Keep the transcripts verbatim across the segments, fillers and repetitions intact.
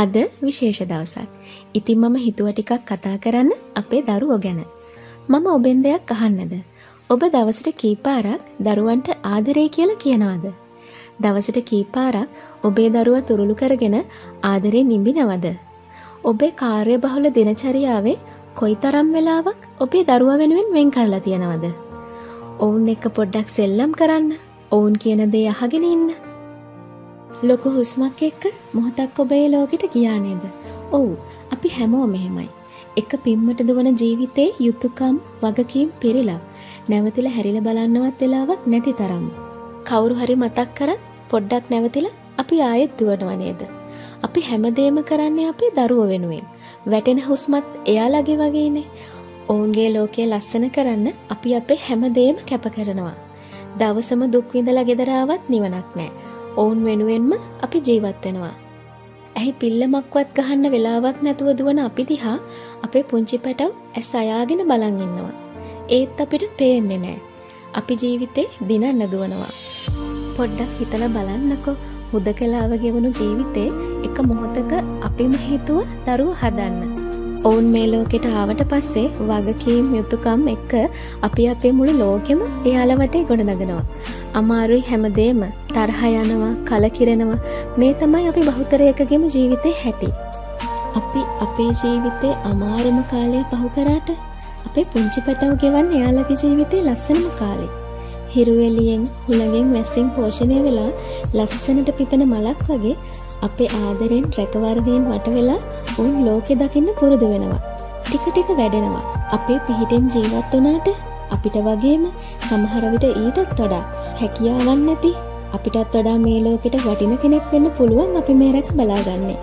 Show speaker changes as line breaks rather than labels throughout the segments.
අද විශේෂ දවසක්. ඉතින් මම හිතුවා ටිකක් කතා කරන්න අපේ දරුවෝ ගැන. මම ඔබෙන් දෙයක් අහන්නද? ඔබ දවසට කීපාරක් දරුවන්ට ආදරේ කියලා කියනවද? දවසට කීපාරක් ඔබේ දරුවා තුරුළු කරගෙන ආදරේ නිඹිනවද? ඔබේ කාර්යබහුල දිනචරියාවේ කොයිතරම් වෙලාවක් ඔබේ දරුවා වෙනුවෙන් වෙන් කරලා තියනවද? ඔවුන් එක්ක පොඩ්ඩක් සෙල්ලම් කරන්න, ඔවුන් කියන දේ අහගෙන ඉන්න. ලොකු හුස්මක් එක්ක මොහොතක් ඔබේ ලෝකෙට ගියා නේද? ඔව්, අපි හැමෝම එහෙමයි. එක පිම්මට දුවන ජීවිතේ යුතුයකම් වගකීම් පිරීලා නැවතිලා හැරිලා බලන්නවත් වෙලාවක් නැති තරම්. කවුරු හරි මතක් කරත් පොඩ්ඩක් නැවතිලා අපි ආයෙත් දුවනවා නේද? අපි හැමදේම කරන්නේ අපේ දරුවෝ වෙනුවෙන්. වැටෙන හුස්මත් එයාලගේ වගේනේ. ඔවුන්ගේ ලෝකය ලස්සන කරන්න අපි අපේ හැමදේම කැප කරනවා. දවසම දුක් විඳලා ගෙදර ආවත් නිවනක් නැහැ. ඔවුන් වෙනුවෙන්ම අපි ජීවත් වෙනවා. ඇහි පිල්ලමක්වත් ගහන්න වෙලාවක් නැතුව දුවන අපි දිහා අපේ පුංචි පැටව ඇස් අයාගෙන බලන් ඉන්නවා. ඒත් අපිට පේන්නේ නැහැ. අපි ජීවිතේ දිනන්න දුවනවා. පොඩ්ඩක් හිතලා බලන්නකෝ. හුදකලාව ගෙවුණු ජීවිතේ එක මොහොතක අපිම හිතුව දරුවෝ හදන්න. ඔවුන් මේ ලෝකෙට ආවට පස්සේ වගකීම් යුතුයකම් එක්ක අපි අපේ මුළු ලෝකෙම එයාලා වටේ ගොඩනගනවා. අමාරුයි හැමදේම, තරහ යනවා, කලකිරෙනවා. මේ තමයි අපි බහුතරයකගේම ජීවිතේ හැටි. අපි අපේ ජීවිතේ අමාරුම කාලය පහු කරාට අපේ පුංචි පැටව ගෙවන්නේ එයාලගේ ජීවිතේ ලස්සනම කාලේ. හිරු එළියෙන්, හුළඟෙන්, වැස්සෙන් පෝෂණය වෙලා ලස්සනට පිපෙන මලක් වගේ අපේ ආදරෙන් රැකවරණයෙන් වට වෙලා උන් ලෝකෙ දකින්න පුරුදු වෙනවා. ටික ටික වැඩෙනවා. අපේ පිහිටෙන් ජීවත් වුණාට අපිට වගේම සමහර විට ඊටත් වඩා හැකියාවක් නැති, අපිටත් වඩා මේ ලෝකෙට වටින කෙනෙක් වෙන්න පුළුවන් අපි මේ රැක බලාගන්නේ.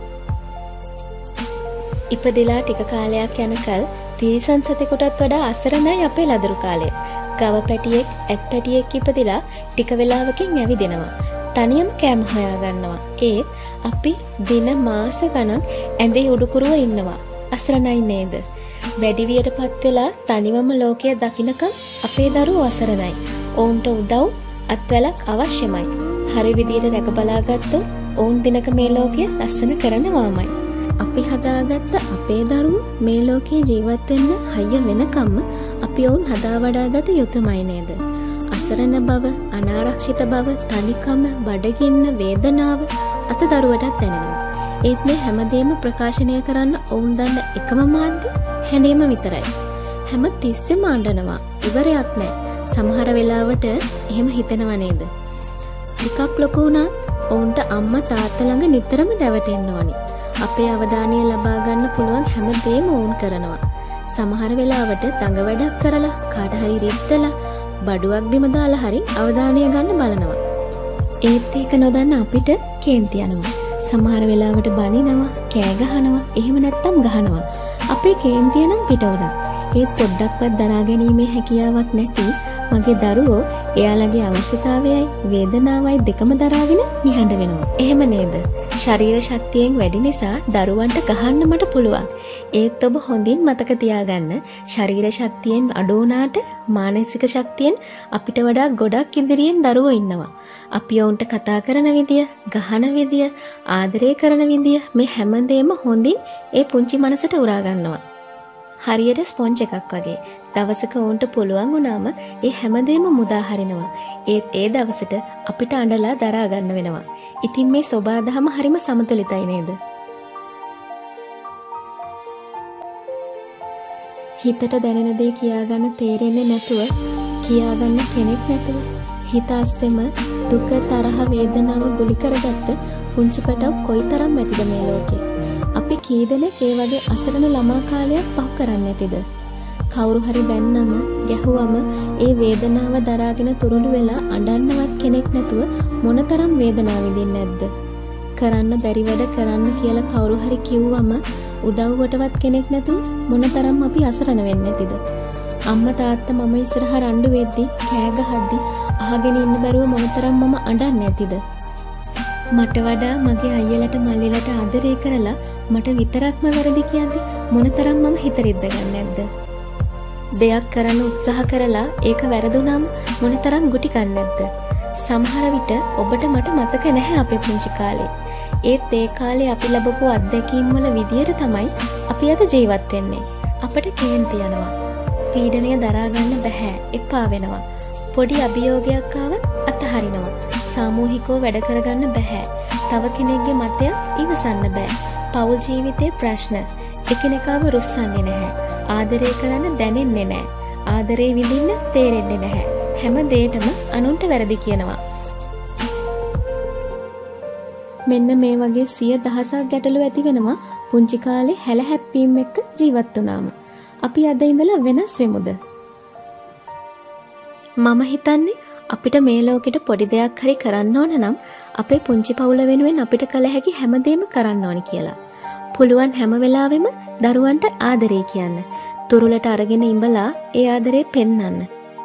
ඉපදෙලා ටික කාලයක් යනකල් තිරිසන් සතෙකුටත් වඩා අසරණයි අපේ ලදරු කාලය. ගව පැටියෙක්, ඇත් පැටියෙක් ඉපදිලා ටික වෙලාවකින් ඇවිදිනවා. තනියම කෑම හොයා ගන්නවා. ඒත් අපි දින මාස ගණන් ඇඳේ උඩුකුරුව ඉන්නවා. අසරණයි නේද? වැඩිවියටපත් වෙලා තනිවම ලෝකය දකින්නකම් අපේ දරුවෝ අසරණයි. ඔවුන්ට උදව් අත්වැලක් අවශ්‍යමයි. හරි විදියට රැක බලාගත්තොත් ඔවුන් දිනක මේ ලෝකය ලස්සන කරනවාමයි. අපි හදාගත්ත අපේ දරුවෝ මේ ලෝකේ ජීවත් වෙන්න හයිය වෙනකම්ම අපි ඔවුන් හදා වඩාගත යුතුමයි නේද? අසරණ බව, අනාරක්ෂිත බව, තනිකම, බඩගින්න, වේදනාව අත දරුවටත් දැනෙනවා. ඒත් මේ හැමදේම ප්‍රකාශනය කරන්න ඔවුන් දන්න එකම මාධ්‍ය හැඬීම විතරයි. හැම තිස්සෙම අඬනවා. ඉවරයක් නැහැ. සමහර වෙලාවට එහෙම හිතෙනවා නේද? ටිකක් ලොකු වුණත් ඔවුන්ට අම්මා තාත්තා ළඟ නිතරම දැවටෙන්න ඕනි. අපේ අවධානය ලබා ගන්න පුළුවන් හැමදේම ඔවුන් කරනවා. සමහර වෙලාවට දඟ වැඩක් කරලා, කාට හරි රිද්දලා, බඩුවක් බිම දාලා හරි අවධානය ගන්න බලනවා. ඒත් ඒක නොදන්න අපිට කේන්ති යනවා. සමහර වෙලාවට බනිනවා, කෑ ගහනවා, එහෙම නැත්තම් ගහනවා. අපේ කේන්තිය නම් පිට වුණා. ඒත් පොඩ්ඩක්වත් දරා ගැනීමේ හැකියාවක් නැති මගේ දරුවෝ එයාලගේ අවශ්‍යතාවයයි වේදනාවයි දෙකම දරාගෙන නිහඬ වෙනවා. එහෙම නේද? ශරීර ශක්තියෙන් වැඩි නිසා දරුවන්ට ගහන්න මට පුළුවන්. ඒත් ඔබ හොඳින් මතක තියාගන්න, ශරීර ශක්තියෙන් අඩු වුණාට මානසික ශක්තියෙන් අපිට වඩා ගොඩක් ඉදිරියෙන් දරුවෝ ඉන්නවා. අපි ඔවුන්ට කතා කරන විදිය, ගහන විදිය, ආදරය කරන විදිය මේ හැමදේම හොඳින් ඒ පුංචි මනසට උරා ගන්නවා. හරියට ස්පොන්ජ් එකක් වගේ. දවසක ඔවුන්ට පුළුවන් වුණාම ඒ හැමදේම මුදා හරිනවා. ඒත් ඒ දවසට අපිට අඬලා දරා ගන්න වෙනවා. ඉතින් මේ සෝබාදහම හරිම සමතුලිතයි නේද? හිතට දැනෙන දේ කියාගන්න තේරෙන්නේ නැතුව, කියාගන්න කෙනෙක් නැතුව, හිත අස්සෙම දුක, තරහ, වේදනාව ගුලි කරගත්ත පුංචි පැටව කොයිතරම් ඇතිද මේ ලෝකේ? අපි කී දෙනෙක් ඒ වගේ අසරණ ළමා කාලයක් පහු කරන්නේ නැතිද? කවුරු හරි බැන්නම, ගැහුවම ඒ වේදනාව දරාගෙන තුරුළු වෙලා අඬන්නවත් කෙනෙක් නැතුව මොනතරම් වේදනාව විඳින්නේ නැද්ද? කරන්න බැරි වැඩ කරන්න කියලා කවුරු හරි කිව්වම උදව්වටවත් කෙනෙක් නැතුව මොනතරම් අපි අසරණ වෙන්නේ නැතිද? අම්මා තාත්තා මම ඉස්සරහා රණ්ඩු වෙද්දි, කෑ ගහද්දි අහගෙන ඉන්න බැරුව මොනතරම් මම අඬන්නේ නැතිද? මට වඩා මගේ අයියලට මල්ලිලට ආදරය කරලා මට විතරක්ම වැරදි කියද්දි මොනතරම් මම හිත රිද්දගන්නේ නැද්ද? දෙයක් කරන්න උත්සාහ කරලා ඒක වැරදුනම මොනතරම් ගුටි කන්නේ නැද්ද? සමහර විට ඔබට මට මතක නැහැ අපේ පුංචි කාලේ. ඒත් ඒ කාලේ අපි ලැබපු අත්දැකීම් වල විදියට තමයි අපි අද ජීවත් වෙන්නේ. අපට කේන්ති යනවා. පීඩනය දරා ගන්න බෑ. එපා වෙනවා. පොඩි අභියෝගයක් ආවත් අතහරිනවා. සාමූහිකව වැඩ කරගන්න බෑ. තව කෙනෙක්ගේ මතයක් ඉවසන්න බෑ. පෞල් ජීවිතේ ප්‍රශ්න. එකිනෙකාව රුස්සන්නේ නැහැ. ආදරය කරන්න දැනෙන්නේ නැහැ. ආදරේ විඳින්න තේරෙන්නේ නැහැ. හැම දෙයකම අනුන්ට වැරදි කියනවා. මෙන්න මේ වගේ සිය දහසක් ගැටලු ඇති වෙනවා පුංචි කාලේ හැල හැප්පීම් එක්ක ජීවත් වුණාම. අපි අද ඉඳලා වෙනස් වෙමුද? මම හිතන්නේ අපිට මේ ලෝකෙට පොඩි දෙයක් හරි කරන්න ඕන නම් අපේ පුංචි පවුල වෙනුවෙන් අපිට කළ හැකි හැමදේම කරන්න ඕනි කියලා. පුළුවන් හැම වෙලාවෙම දරුවන්ට ආදරේ කියන්න. තුරුලට අරගෙන ඉඹලා ඒ ආදරේ පෙන්වන්න.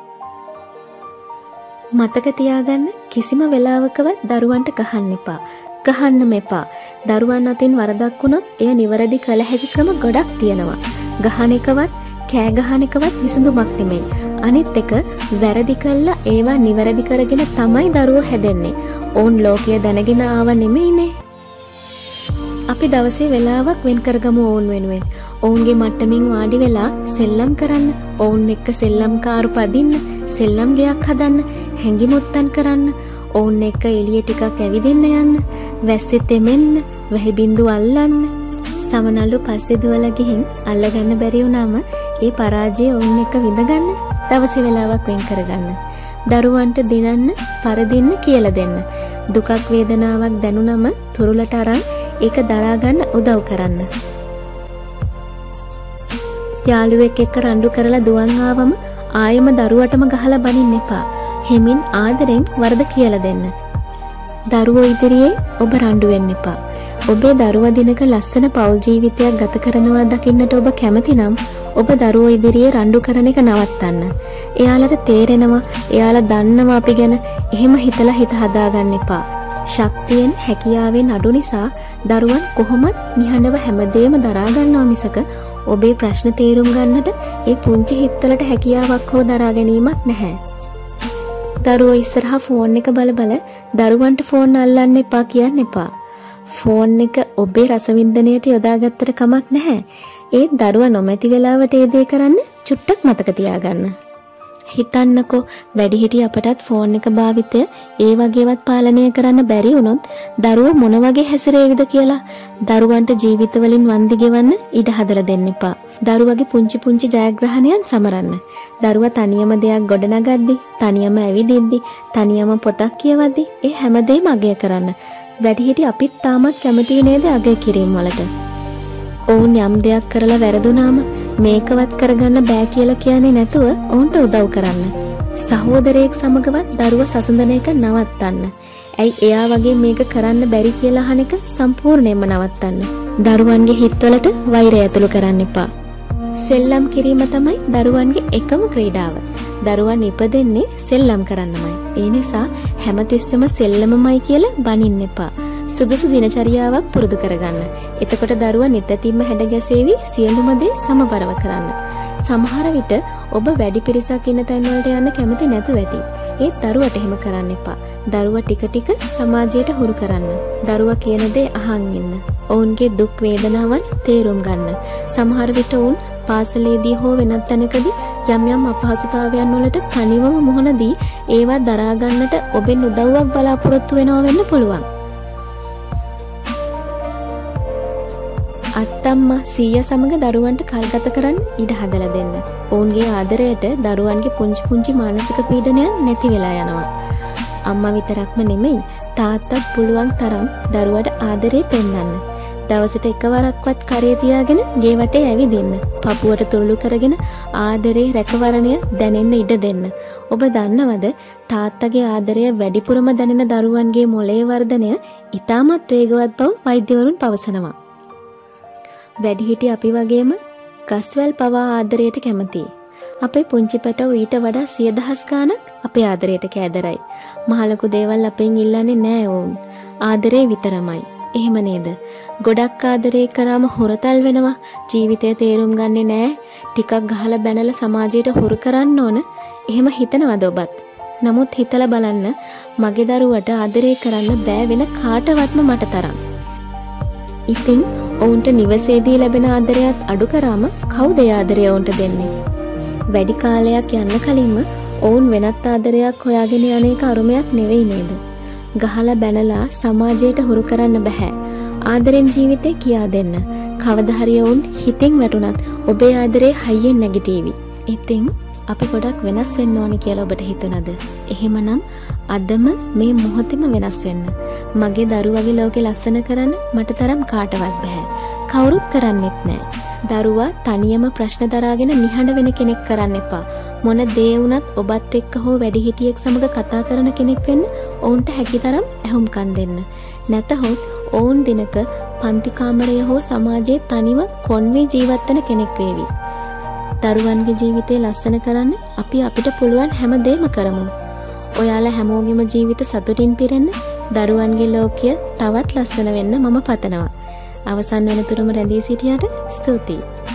මතක තියාගන්න කිසිම වෙලාවකවත් දරුවන්ට කහන්න එපා. ගහන්න මෙපා. දරුවන් අතින් වරදක් වුණොත් එය නිවැරදි කළ හැකි ක්‍රම ගොඩක් තියෙනවා. ගහන එකවත් කෑ ගහන එකවත් විසඳුමක් නෙමෙයි. අනිත් එක වැරදි කළා ඒවා නිවැරදි කරගෙන තමයි දරුවෝ හැදෙන්නේ. ඕන් ලෝකය දැනගෙන ආව නෙමෙයිනේ. අපි දවසේ වෙලාවක් වෙන් කරගමු ඕන් වෙනුවෙන්. ඔවුන්ගේ මට්ටමින් වාඩි වෙලා සෙල්ලම් කරන්න, ඔවුන් එක්ක සෙල්ලම් කාරු පදින්න, සෙල්ලම් ගෙයක් හදන්න, හැංගිමුත්තන් කරන්න, ඔවුන් එක්ක එළිය ටිකක් ඇවිදින්න යන්න, වැස්සේ තෙමෙන්න, වැහි බින්දු අල්ලන්න. සමනල්ලු පස්සේ දුවලා ගිහින් අල්ලගන්න බැරි වුණාම ඒ පරාජය ඔවුන් එක්ක විඳගන්න, දවසේ වෙලාවක් වෙන් කරගන්න. දරුවන්ට දිනන්න, පරදින්න කියලා දෙන්න. දුකක් වේදනාවක් දැනුනම තුරුලට අරන් ඒක දරා ගන්න උදව් කරන්න. යාළුවෙක් එක්ක රණ්ඩු කරලා දුවන් ආවම ආයෙම දරුවටම ගහලා බනින්න එපා. හිමින් ආදරෙන් වරද කියලා දෙන්න. දරුවෝ ඉදිරියේ ඔබ රණ්ඩු වෙන්න එපා. ඔබේ දරුවා දිනක ලස්සන පෞල් ජීවිතයක් ගත කරනවා දකින්නට ඔබ කැමති නම් ඔබ දරුවෝ ඉදිරියේ රණ්ඩු කරන එක නවත්තන්න. එයාලට තේරෙනවා, එයාලා දන්නවා අපි ගැන. එහෙම හිතලා හිත හදාගන්න එපා. ශක්තියෙන් හැකියාවෙන් අඩු නිසා දරුවන් කොහොමත් නිහඬව හැමදේම දරා ගන්නවා මිසක ඔබේ ප්‍රශ්න තේරුම් ගන්නට ඒ පුංචි හිත්වලට හැකියාවක් හෝ දරා ගැනීමක් නැහැ. දරුවෝ ඉස්සරහා ෆෝන් එක බල බල දරුවන්ට ෆෝන් අල්ලන්න එපා කියන්න එපා. ෆෝන් එක ඔබේ රසවින්දනයට යොදාගත්තට කමක් නැහැ. ඒත් දරුවා නොමැති වෙලාවට ඒ දේ කරන්න චුට්ටක් මතක තියාගන්න. හිතන්නකෝ වැඩිහිටිය අපටත් ෆෝන් එක භාවිතය ඒ වගේවත් පාලනය කරන්න බැරි වුණොත් දරුවෝ මොන වගේ හැසිරෙවිද කියලා. දරුවන්ට ජීවිතවලින් වන්දි ගෙවන්න ඉඩ හදලා දෙන්න එපා. දරුවගේ පුංචි පුංචි ජයග්‍රහණයන් සමරන්න. දරුවා තනියම දෙයක් ගොඩනගද්දි, තනියම ඇවිදිද්දි, තනියම පොතක් කියවද්දි ඒ හැමදේම අගය කරන්න. වැඩිහිටි අපිත් තාමත් කැමති නේද අගය කිරීම වලට? ඔවුන් යම් දෙයක් කරලා වැරදුනාම මේකවත් කරගන්න බෑ කියලා කියන්නේ නැතුව ඔවුන්ට උදව් කරන්න. සහෝදරයෙක් සමගවත් දරුවා සසඳන එක නවත්තන්න. ඇයි එයා වගේ මේක කරන්න බැරි කියලා අහන එක සම්පූර්ණයෙන්ම නවත්තන්න. දරුවන්ගේ හිත්වලට වෛරය ඇතුළු කරන්න එපා. සෙල්ලම් කිරීම තමයි දරුවන්ගේ එකම ක්‍රීඩාව. දරුවන් ඉපදෙන්නේ සෙල්ලම් කරන්නමයි. ඒ නිසා හැමතිස්සෙම සෙල්ලමමයි කියලා බනින්න එපා. සුදුසු දිනචරියාවක් පුරුදු කරගන්න. එතකොට දරුවා නිතරම හැඩ ගැසෙවි සියලුම දේ සමබරව කරන්න. සමහර විට ඔබ වැඩි පිරිසක් ඉන්න තැන් වලට යන්න කැමති නැතුව ඇති. ඒත් දරුවට එහෙම කරන්න එපා. දරුවා ටික ටික සමාජයට හුරු කරන්න. දරුවා කියන දේ අහන් ඉන්න. ඔවුන්ගේ දුක් වේදනාවන් තේරුම් ගන්න. සමහර විට ඔවුන් පාසලේදී හෝ වෙනත් තැනකදී යම් යම් අපහසුතාවයන් වලට තනිවම මුහුණ දී ඒවා දරා ගන්නට ඔබෙන් උදව්වක් බලාපොරොත්තු වෙනවා වෙන්න පුළුවන්. අත්තම්මා සීයා සමග දරුවන්ට කල් ගත කරන්න ඉඩ හදලා දෙන්න. ඔවුන්ගේ ආදරයට දරුවන්ගේ පුංචි පුංචි මානසික පීඩනයන් නැති වෙලා යනවා. අම්මා විතරක්ම නෙමෙයි තාත්තත් පුළුවන් තරම් දරුවට ආදරේ පෙන්වන්න. දවසට එකවරක්වත් කරේ තියාගෙන ගේ වටේ ඇවිදින්න. පපුවට තුරුළු කරගෙන ආදරේ රැකවරණය දැනෙන්න ඉඩ දෙන්න. ඔබ දන්නවද තාත්තගේ ආදරය වැඩිපුරම දැනෙන දරුවන්ගේ මොළයේ වර්ධනය ඉතාමත් වේගවත් බව වෛද්‍යවරුන් පවසනවා. වැඩිහිටි අපි වගේම ගස්වැල් පවා ආදරයට කැමතියි. අපේ පුංචි පැටව ඊට වඩා සිය දහස් ගාණක් අපේ ආදරයට කෑදරයි. මහලොකු දේවල් අපෙන් ඉල්ලන්නේ නෑ ඔවුන්. ආදරේ විතරමයි. එහෙම නේද? ගොඩක් ආදරේ කරාම හොරතල් වෙනවා. ජීවිතය තේරුම් ගන්නේ නෑ. ටිකක් ගහලා බැනලා සමාජයට හොරු කරන්න ඕන. එහෙම හිතනවද ඔබත්? නමුත් හිතලා බලන්න මගේ දරුවට ආදරේ කරන්න බෑ වෙන කාටවත්ම මට තරම්. ඉතින් ඔවුන්ට නිවසේදී ලැබෙන ආදරයත් අඩු කරාම කවුද ඒ ආදරය ඔවුන්ට දෙන්නේ? වැඩි කාලයක් යන්න කලින්ම ඔවුන් වෙනත් ආදරයක් හොයාගෙන යන එක අරුමයක් නෙවෙයි නේද? ගහලා බැනලා සමාජයට හුරු කරන්න බෑ. ආදරෙන් ජීවිතේ කියා දෙන්න. කවදා හරි ඔවුන් හිතින් වැටුණත් ඔබේ ආදරේ හයියෙන් නැගිටීවි. ඉතින් අපි ගොඩක් වෙනස් වෙන්න ඕනි කියලා ඔබට හිතුණද? එහෙමනම් අදම මේ මොහොතේම වෙනස් වෙන්න. මගේ දරුවගේ ලෝකේ ලස්සන කරන්න මට තරම් කාටවත් බෑ. කවුරුත් කරන්නෙත් නෑ. දරුවා තනියම ප්‍රශ්න දරාගෙන නිහඬ වෙන කෙනෙක් කරන්න එපා. මොන දේ වුණත් ඔබත් එක්ක හෝ වැඩිහිටියෙක් සමග කතා කරන කෙනෙක් වෙන්න ඔවුන්ට හැකිතරම් ඇහුම්කන් දෙන්න. නැතහොත් ඔවුන් දිනක පන්ති කාමරය හෝ සමාජයේ තනිව කොන්වී ජීවත් වෙන කෙනෙක් වේවි. දරුවන්ගේ ජීවිතේ ලස්සන කරන්න අපි අපිට පුළුවන් හැම දෙයක්ම කරමු. ඔයාලා හැමෝගෙම ජීවිත සතුටින් පිරෙන්න, දරුවන්ගේ ලෝකය තවත් ලස්සන වෙන්න මම පතනවා. අවසන් වෙනතුරුම රැඳී සිටියට ස්තුතියි.